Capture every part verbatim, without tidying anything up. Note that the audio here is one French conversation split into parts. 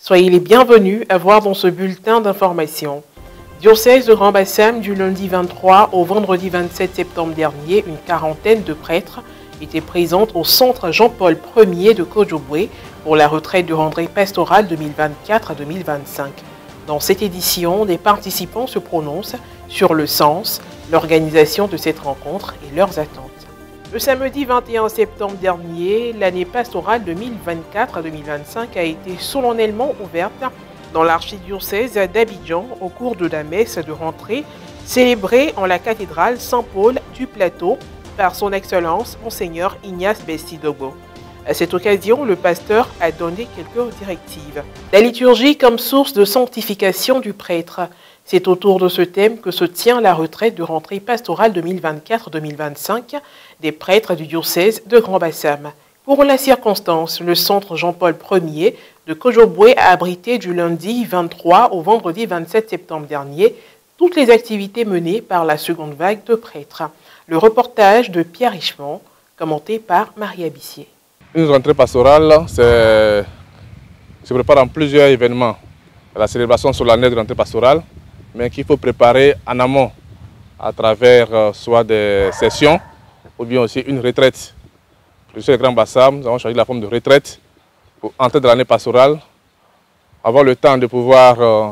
Soyez les bienvenus à voir dans ce bulletin d'information. Diocèse de Grand-Bassam, du lundi vingt-trois au vendredi vingt-sept septembre dernier, une quarantaine de prêtres étaient présents au centre Jean-Paul Ier de Kojobwe pour la retraite de rentrée pastorale deux mille vingt-quatre à deux mille vingt-cinq. Dans cette édition, des participants se prononcent sur le sens, l'organisation de cette rencontre et leurs attentes. Le samedi vingt et un septembre dernier, l'année pastorale deux mille vingt-quatre à deux mille vingt-cinq a été solennellement ouverte dans l'archidiocèse d'Abidjan au cours de la messe de rentrée célébrée en la cathédrale Saint-Paul du Plateau par son Excellence Monseigneur Ignace Bestidogo. À cette occasion, le pasteur a donné quelques directives. La liturgie comme source de sanctification du prêtre. C'est autour de ce thème que se tient la retraite de rentrée pastorale deux mille vingt-quatre deux mille vingt-cinq des prêtres du diocèse de Grand-Bassam. Pour la circonstance, le centre Jean-Paul Ier de Kojobwe a abrité du lundi vingt-trois au vendredi vingt-sept septembre dernier toutes les activités menées par la seconde vague de prêtres. Le reportage de Pierre Richemont, commenté par Maria Bissier. Une rentrée pastorale, c'est se prépare en plusieurs événements. La célébration solennelle de rentrée pastorale, mais qu'il faut préparer en amont à travers euh, soit des sessions ou bien aussi une retraite. Je suis le Grand-Bassam, nous avons choisi la forme de retraite pour entrer dans l'année pastorale, avoir le temps de pouvoir euh,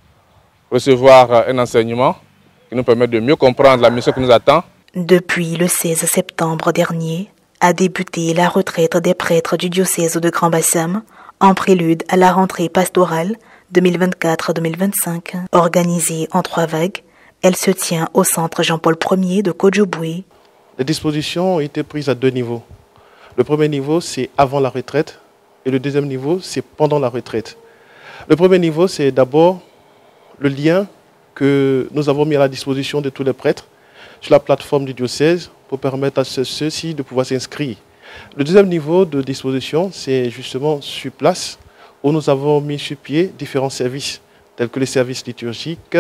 recevoir euh, un enseignement qui nous permet de mieux comprendre la mission qui nous attend. Depuis le seize septembre dernier, a débuté la retraite des prêtres du diocèse de Grand-Bassam en prélude à la rentrée pastorale deux mille vingt-quatre deux mille vingt-cinq. Organisée en trois vagues, elle se tient au centre Jean-Paul Ier de Kojobwe. Les dispositions ont été prises à deux niveaux. Le premier niveau, c'est avant la retraite, et le deuxième niveau, c'est pendant la retraite. Le premier niveau, c'est d'abord le lien que nous avons mis à la disposition de tous les prêtres sur la plateforme du diocèse pour permettre à ceux-ci de pouvoir s'inscrire. Le deuxième niveau de disposition, c'est justement sur place, où nous avons mis sur pied différents services, tels que les services liturgiques,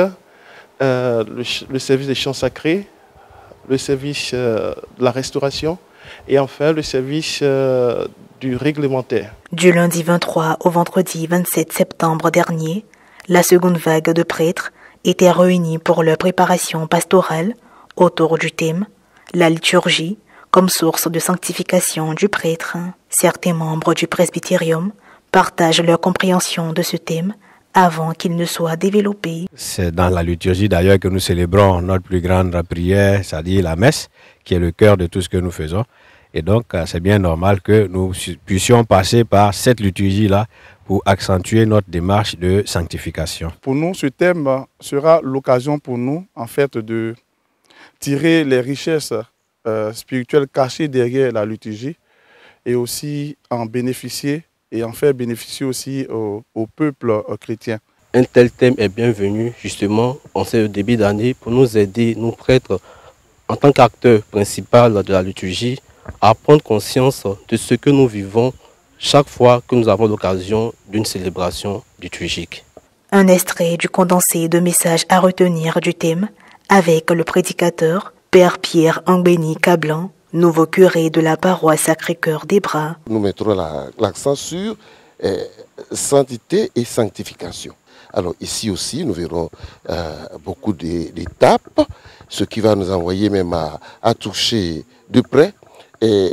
euh, le, le service des chants sacrés, le service euh, de la restauration et enfin le service euh, du réglementaire. Du lundi vingt-trois au vendredi vingt-sept septembre dernier, la seconde vague de prêtres était réunie pour leur préparation pastorale autour du thème « La liturgie comme source de sanctification du prêtre ». Certains membres du presbytérium partagent leur compréhension de ce thème avant qu'il ne soit développé. C'est dans la liturgie d'ailleurs que nous célébrons notre plus grande prière, c'est-à-dire la messe, qui est le cœur de tout ce que nous faisons. Et donc c'est bien normal que nous puissions passer par cette liturgie-là pour accentuer notre démarche de sanctification. Pour nous, ce thème sera l'occasion pour nous en fait de tirer les richesses euh, spirituelles cachées derrière la liturgie et aussi en bénéficier et en faire bénéficier aussi au, au peuple euh, chrétien. Un tel thème est bienvenu justement en ce début d'année pour nous aider, nous prêtres, en tant qu'acteurs principaux de la liturgie, à prendre conscience de ce que nous vivons chaque fois que nous avons l'occasion d'une célébration liturgique. Un extrait du condensé de messages à retenir du thème avec le prédicateur Père Pierre Angbeni Cablan, nouveau curé de la paroisse Sacré-Cœur des Bras. Nous mettrons l'accent sur euh, sainteté et sanctification. Alors ici aussi, nous verrons euh, beaucoup d'étapes, ce qui va nous envoyer même à, à toucher de près et,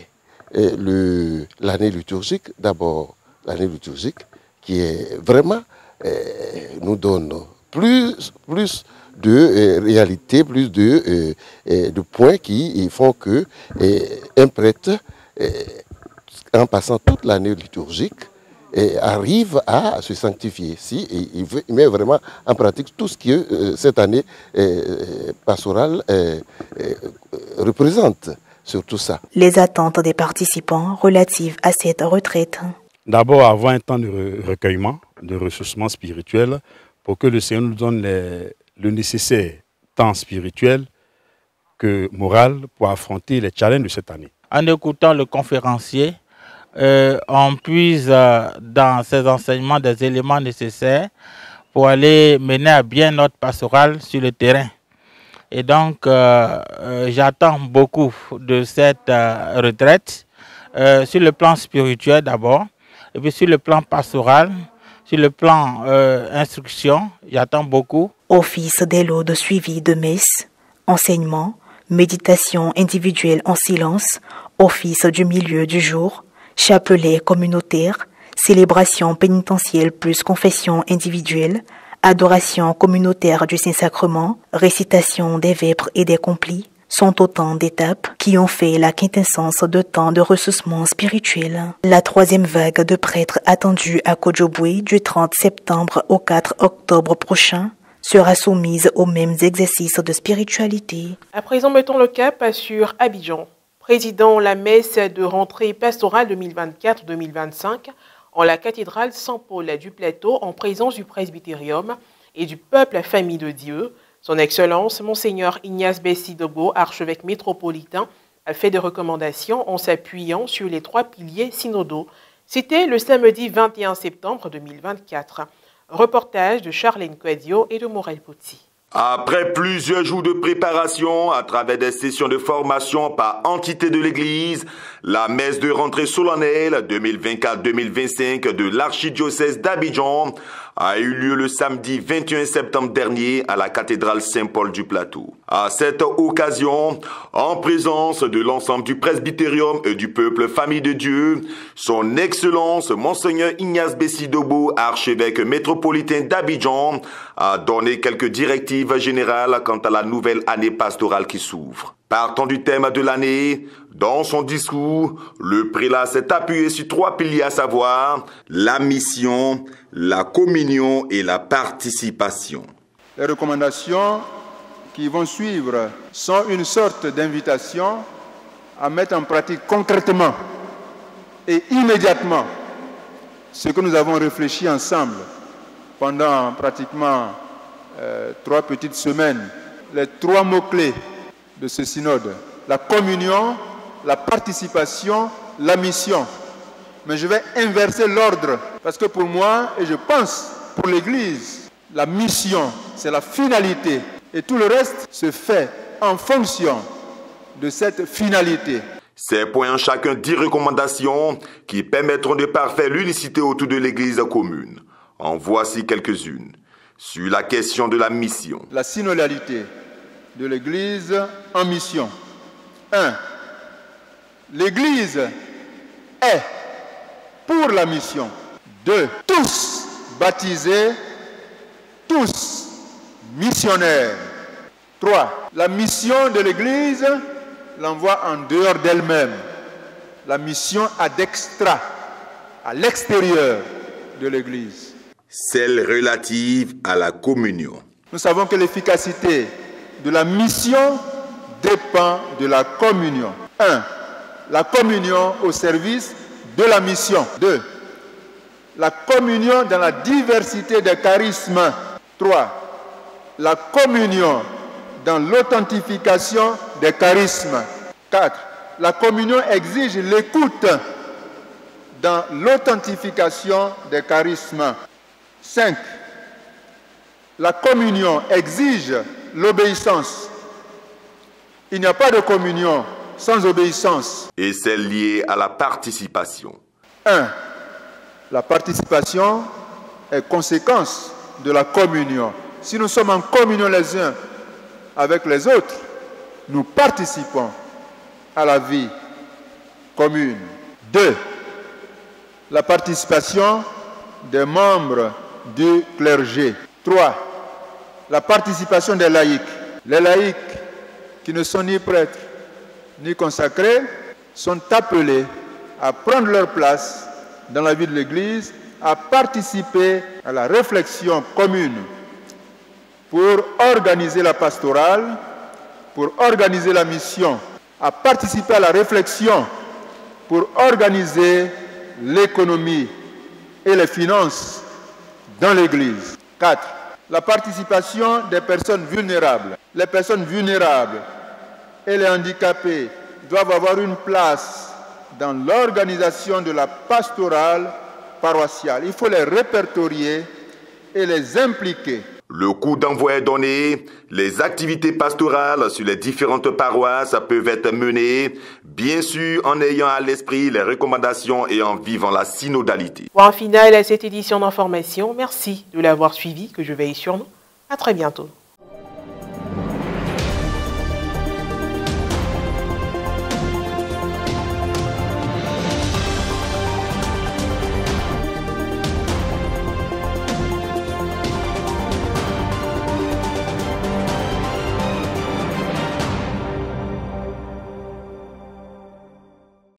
et l'année liturgique. D'abord, l'année liturgique qui est vraiment euh, nous donne plus, plus de euh, réalité, plus de, euh, de points qui font que euh, un prêtre, euh, en passant toute l'année liturgique, et arrive à se sanctifier. Si, et il, veut, il met vraiment en pratique tout ce que euh, cette année euh, pastorale euh, euh, représente, surtout ça. Les attentes des participants relatives à cette retraite. D'abord, avoir un temps de recueillement, de ressourcement spirituel, pour que le Seigneur nous donne les, le nécessaire temps spirituel que moral pour affronter les challenges de cette année. En écoutant le conférencier, Euh, on puise euh, dans ces enseignements des éléments nécessaires pour aller mener à bien notre pastorale sur le terrain. Et donc, euh, euh, j'attends beaucoup de cette euh, retraite, euh, sur le plan spirituel d'abord, et puis sur le plan pastoral, Sur le plan euh, instruction, il y attend beaucoup. Office des lots de suivi de messe, enseignement, méditation individuelle en silence, office du milieu du jour, chapelet communautaire, célébration pénitentielle plus confession individuelle, adoration communautaire du Saint-Sacrement, récitation des vêpres et des complis, sont autant d'étapes qui ont fait la quintessence de temps de ressourcement spirituel. La troisième vague de prêtres attendue à Kojobwe du trente septembre au quatre octobre prochain sera soumise aux mêmes exercices de spiritualité. À présent, mettons le cap sur Abidjan. Président la messe de rentrée pastorale deux mille vingt-quatre deux mille vingt-cinq en la cathédrale Saint-Paul du Plateau en présence du presbytérium et du peuple famille de Dieu. Son Excellence, Monseigneur Ignace Bessi-Dogo, archevêque métropolitain, a fait des recommandations en s'appuyant sur les trois piliers synodaux. C'était le samedi vingt et un septembre deux mille vingt-quatre. Reportage de Charlène Quadio et de Morel Poti. Après plusieurs jours de préparation à travers des sessions de formation par entité de l'Église, la messe de rentrée solennelle deux mille vingt-quatre deux mille vingt-cinq de l'archidiocèse d'Abidjan a eu lieu le samedi vingt et un septembre dernier à la cathédrale Saint-Paul du Plateau. À cette occasion, en présence de l'ensemble du presbytérium et du peuple famille de Dieu, son Excellence Monseigneur Ignace Bessi-Dogo, archevêque métropolitain d'Abidjan, a donné quelques directives générales quant à la nouvelle année pastorale qui s'ouvre. Partant du thème de l'année, dans son discours, le prélat s'est appuyé sur trois piliers, à savoir la mission, la communion et la participation. Les recommandations qui vont suivre sont une sorte d'invitation à mettre en pratique concrètement et immédiatement ce que nous avons réfléchi ensemble pendant pratiquement euh, trois petites semaines. Les trois mots-clés de ce synode: la communion, la participation, la mission. Mais je vais inverser l'ordre, parce que pour moi, et je pense pour l'Église, la mission, c'est la finalité. Et tout le reste se fait en fonction de cette finalité. Ces points, chacun dix recommandations qui permettront de parfaire l'unicité autour de l'Église commune. En voici quelques-unes. Sur la question de la mission. La synodalité de l'Église en mission. un. L'Église est pour la mission. deux. Tous baptisés, tous missionnaires. trois. La mission de l'Église l'envoie en dehors d'elle-même. La mission ad extra, à l'extérieur de l'Église. Celle relative à la communion. Nous savons que l'efficacité de la mission dépend de la communion. un. La communion au service de la mission. deux. La communion dans la diversité des charismes. trois. La communion dans l'authentification des charismes. quatre. La communion exige l'écoute dans l'authentification des charismes. cinq. La communion exige l'obéissance. Il n'y a pas de communion sans obéissance. Et celle liée à la participation. un. La participation est conséquence de la communion. Si nous sommes en communion les uns avec les autres, nous participons à la vie commune. deux. La participation des membres du clergé. trois. La participation des laïcs. Les laïcs qui ne sont ni prêtres ni consacrés sont appelés à prendre leur place dans la vie de l'Église, à participer à la réflexion commune pour organiser la pastorale, pour organiser la mission, à participer à la réflexion pour organiser l'économie et les finances dans l'Église. quatre. La participation des personnes vulnérables. Les personnes vulnérables et les handicapés doivent avoir une place dans l'organisation de la pastorale paroissiale. Il faut les répertorier et les impliquer. Le coup d'envoi est donné. Les activités pastorales sur les différentes paroisses peuvent être menées, bien sûr en ayant à l'esprit les recommandations et en vivant la synodalité. Point final à cette édition d'information. Merci de l'avoir suivi, que je veille sur nous. À très bientôt.